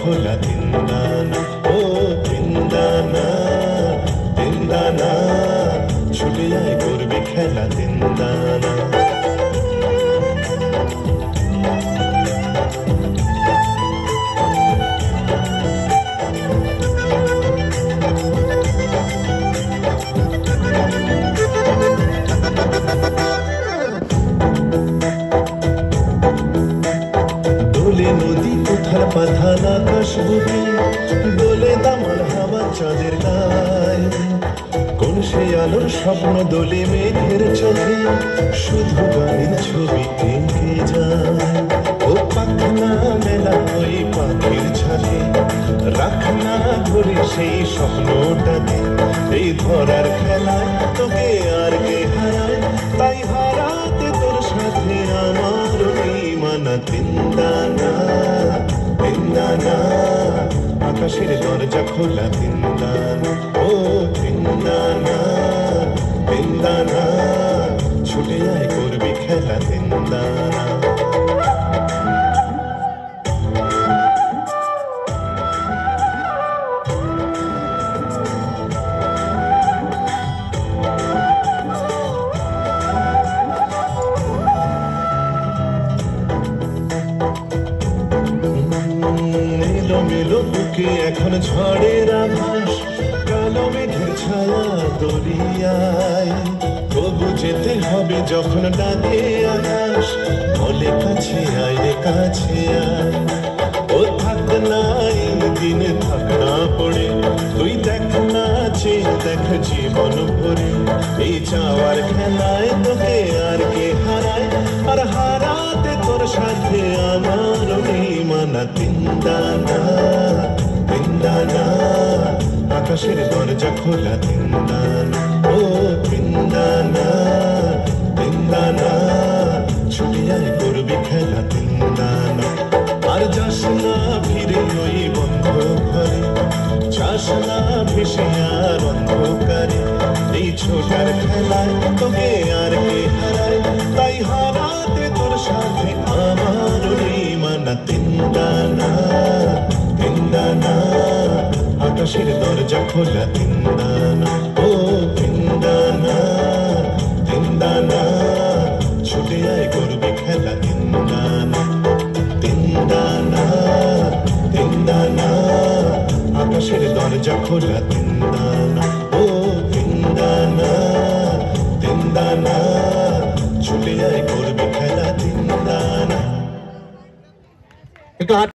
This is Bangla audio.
খোলা তিনদানা, ও তিনদানা তিনদানা, ছুটে আয় করবি খেলা তিনদানা। দোলে নদী কোথার পাধান আকাশ বুকে, দোলে দামাল হাওয়া চাঁদের গায়ে, কোন সে আলোর স্বপ্ন দোলে মেঘের চোখে, শুধু গানের ছবি এঁকে যায়। ও পাখনা মেলা ওই পাখির ছাকে, রাখনা ধরে সেই স্বপ্নটাকে, এই ধরার খেলায় তোকে আর কে হারায়, তাই হারাতে তোর সাথে আমার অভিমানা। তিনদানা তিনদানা, আকাশের দরজা খোলা তিনদানা, ও তিনদানা তিনদানা, ছুটে আয় করবি খেলা তিনদানা। এলোমেলো বুকে এখন ঝড়ের আভাস, কালো মেঘের ছায়া দরিয়ায়, তবু যেতে হবে যখন ডাকে আকাশ, বলে কাছে আয় রে কাছে আয়। ও থাক না দিন থাক না পড়ে, তুই দেখ না চেয়ে দেখ জীবন ভরে, এই চাওয়ার খেলায় তোকে আর কে হারায়, আর হারাতে তোর সাথে আমার অভিমানা। তিনদানা তিনদানা, আকাশের দরজা খোলা তিনদানা, ও তিনদানা তিনদানা, ছুটে আয় করবি খেলা তিনদানা। আর যাস না ফিরে ওই বন্ধ ঘরে, যাস না ভেসে আর অন্ধকারে, এই ছোটার খেলায় তোকে আর কে হারায়, তাই হারাতে তোর সাথে আমার অভিমানা। তিনদানা তিনদানা, আকাশের দরজা খোলা তিনদানা, ও তিনদানা তিনদানা, ছুটে আয় করবি খেলা তিনদানা। তিনদানা তিনদানা, আকাশের দরজা খোলা তিনদানা, ও তিনদানা তিনদানা, ছুটে আয় করবি খেলা তিনদানা।